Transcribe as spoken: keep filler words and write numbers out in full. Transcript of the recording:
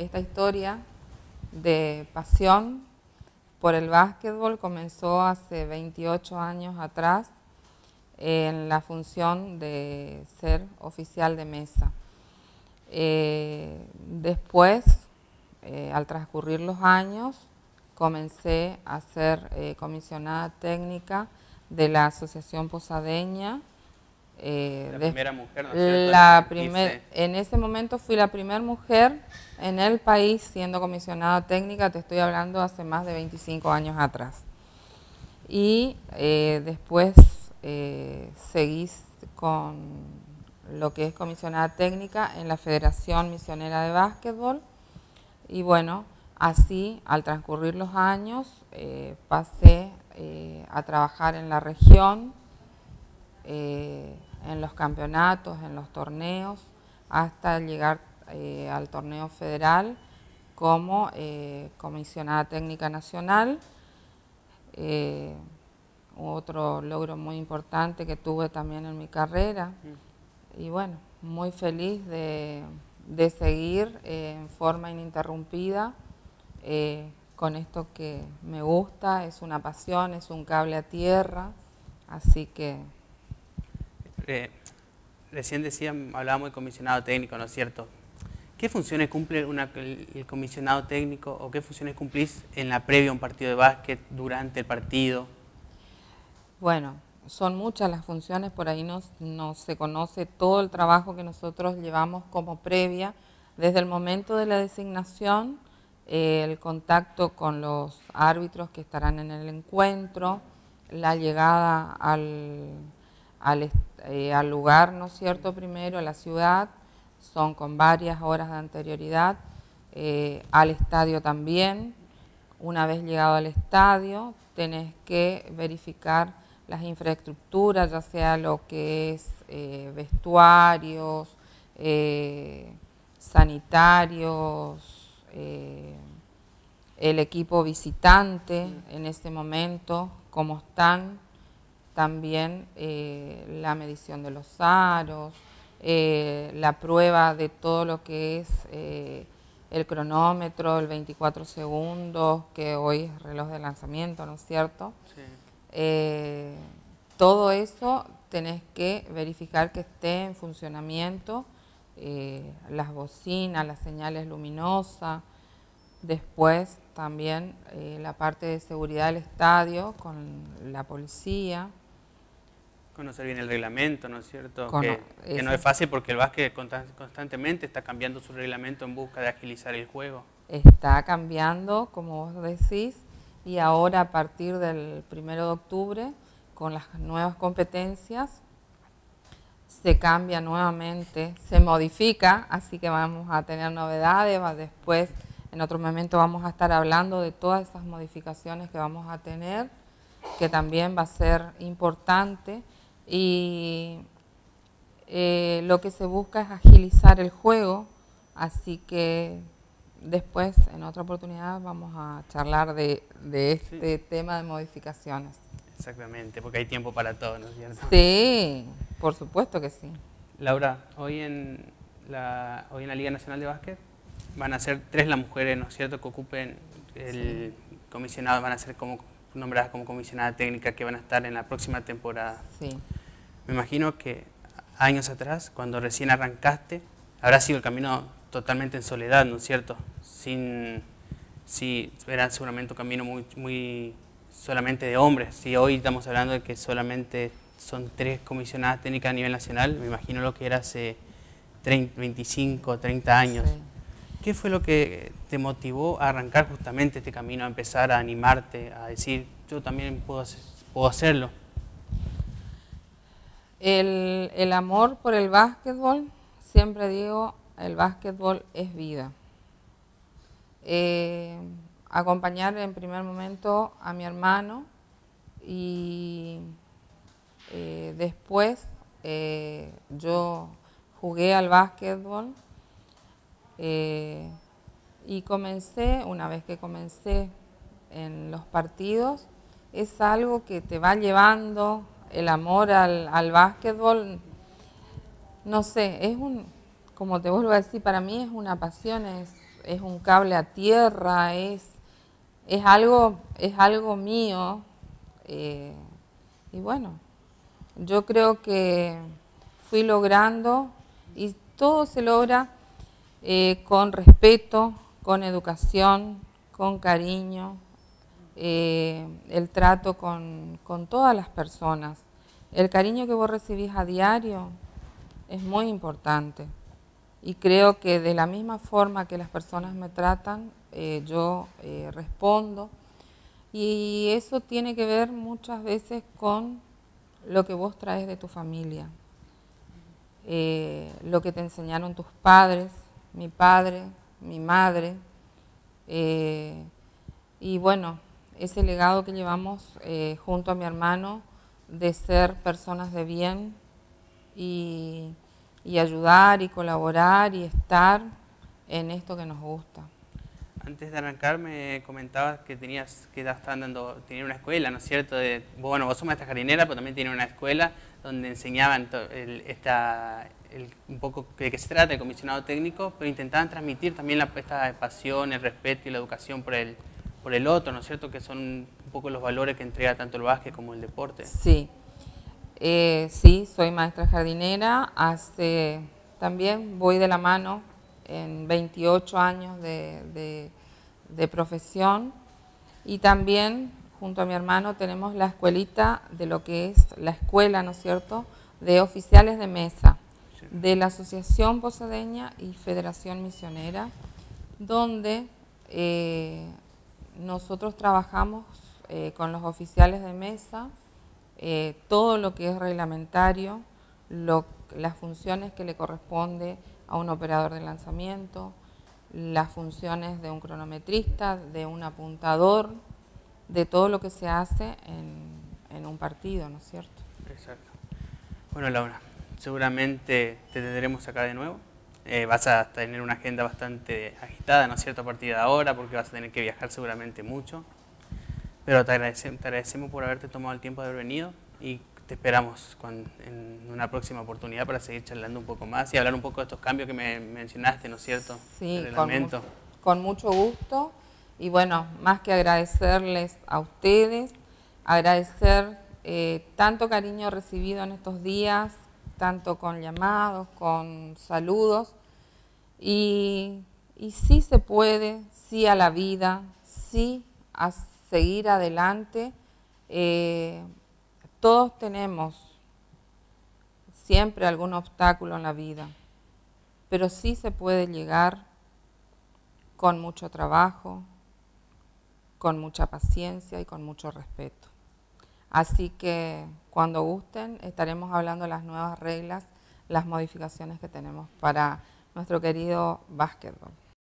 esta historia de pasión por el básquetbol comenzó hace veintiocho años atrás en la función de ser oficial de mesa. Eh, después, eh, al transcurrir los años, comencé a ser eh, comisionada técnica de la Asociación Posadeña. Eh, la de, primera mujer, ¿no es cierto? la primer, en ese momento fui la primera mujer en el país siendo comisionada técnica, te estoy hablando hace más de veinticinco años atrás. Y eh, después eh, seguí con lo que es comisionada técnica en la Federación Misionera de Básquetbol. Y bueno, así al transcurrir los años eh, pasé eh, a trabajar en la región, eh, en los campeonatos, en los torneos, hasta llegar eh, al torneo federal como eh, comisionada técnica nacional. Eh, otro logro muy importante que tuve también en mi carrera. Y bueno, muy feliz de, de seguir eh, en forma ininterrumpida eh, con esto que me gusta, es una pasión, es un cable a tierra, así que... Eh, recién decían, hablábamos de comisionado técnico, ¿no es cierto? ¿Qué funciones cumple una, el, el comisionado técnico o qué funciones cumplís en la previa a un partido de básquet, durante el partido? Bueno, son muchas las funciones, por ahí no, no se conoce todo el trabajo que nosotros llevamos como previa, desde el momento de la designación, eh, el contacto con los árbitros que estarán en el encuentro, la llegada al, al, eh, al lugar, ¿no es cierto?, primero a la ciudad, son con varias horas de anterioridad, eh, al estadio también. Una vez llegado al estadio, tenés que verificar las infraestructuras, ya sea lo que es eh, vestuarios, eh, sanitarios, eh, el equipo visitante en ese momento, cómo están, también eh, la medición de los aros, eh, la prueba de todo lo que es eh, el cronómetro, el veinticuatro segundos, que hoy es reloj de lanzamiento, ¿no es cierto? Sí. Eh, todo eso tenés que verificar que esté en funcionamiento, eh, las bocinas, las señales luminosas, después también eh, la parte de seguridad del estadio con la policía. Conocer bien el reglamento, ¿no es cierto? Con, que, que no es fácil porque el básquet constantemente está cambiando su reglamento en busca de agilizar el juego. Está cambiando, como vos decís, y ahora a partir del primero de octubre, con las nuevas competencias, se cambia nuevamente, se modifica, así que vamos a tener novedades, después en otro momento vamos a estar hablando de todas esas modificaciones que vamos a tener, que también va a ser importante, y eh, lo que se busca es agilizar el juego, así que después, en otra oportunidad, vamos a charlar de, de este sí. tema de modificaciones. Exactamente, porque hay tiempo para todo, ¿no es cierto? Sí, por supuesto que sí. Laura, hoy en la, hoy en la Liga Nacional de Básquet van a ser tres las mujeres, ¿no es cierto?, que ocupen el sí. comisionado, van a ser como nombradas como comisionada técnica que van a estar en la próxima temporada. Sí. Me imagino que años atrás, cuando recién arrancaste, habrá sido el camino totalmente en soledad, ¿no es cierto? Sin, sí, era seguramente un camino muy, muy solamente de hombres. Si hoy estamos hablando de que solamente son tres comisionadas técnicas a nivel nacional, me imagino lo que era hace treinta, veinticinco, treinta años. Sí. ¿Qué fue lo que te motivó a arrancar justamente este camino, a empezar a animarte, a decir, yo también puedo, puedo hacerlo? El, el amor por el básquetbol, siempre digo, el básquetbol es vida. Eh, acompañar en primer momento a mi hermano y eh, después eh, yo jugué al básquetbol eh, y comencé, una vez que comencé en los partidos, es algo que te va llevando el amor al, al básquetbol, no sé, es un, como te vuelvo a decir, para mí es una pasión, es, es un cable a tierra, es, es, algo, es algo mío. Eh, y bueno, yo creo que fui logrando, y todo se logra eh, con respeto, con educación, con cariño, eh, el trato con, con todas las personas. El cariño que vos recibís a diario es muy importante. Y creo que de la misma forma que las personas me tratan, eh, yo eh, respondo. Y eso tiene que ver muchas veces con lo que vos traes de tu familia. Eh, lo que te enseñaron tus padres, mi padre, mi madre. Eh, y bueno, ese legado que llevamos eh, junto a mi hermano de ser personas de bien y... y ayudar y colaborar y estar en esto que nos gusta. Antes de arrancar me comentabas que tenías que estaban dando, tenía una escuela, ¿no es cierto? De, bueno, vos sos maestra jardinera, pero también tiene una escuela donde enseñaban el, esta, el, un poco de qué se trata el comisionado técnico, pero intentaban transmitir también la, esta pasión, el respeto y la educación por el, por el otro, ¿no es cierto? Que son un poco los valores que entrega tanto el básquet como el deporte. Sí. Eh, sí, soy maestra jardinera, hace, también voy de la mano en veintiocho años de, de, de profesión, y también junto a mi hermano tenemos la escuelita de lo que es la escuela, ¿no es cierto?, de oficiales de mesa, sí, de la Asociación Posadeña y Federación Misionera, donde eh, nosotros trabajamos eh, con los oficiales de mesa, Eh, todo lo que es reglamentario, lo, las funciones que le corresponde a un operador de lanzamiento, las funciones de un cronometrista, de un apuntador, de todo lo que se hace en, en un partido, ¿no es cierto? Exacto. Bueno, Laura, seguramente te tendremos acá de nuevo. Eh, vas a tener una agenda bastante agitada, ¿no es cierto?, a partir de ahora, porque vas a tener que viajar seguramente mucho. Pero te agradecemos, te agradecemos por haberte tomado el tiempo de haber venido y te esperamos cuando, en una próxima oportunidad para seguir charlando un poco más y hablar un poco de estos cambios que me mencionaste, ¿no es cierto? Sí, con, mu con mucho gusto. Y bueno, más que agradecerles a ustedes, agradecer eh, tanto cariño recibido en estos días, tanto con llamados, con saludos. Y, y sí se puede, sí a la vida, sí a seguir adelante. Eh, todos tenemos siempre algún obstáculo en la vida, pero sí se puede llegar con mucho trabajo, con mucha paciencia y con mucho respeto. Así que cuando gusten estaremos hablando de las nuevas reglas, las modificaciones que tenemos para nuestro querido básquetbol.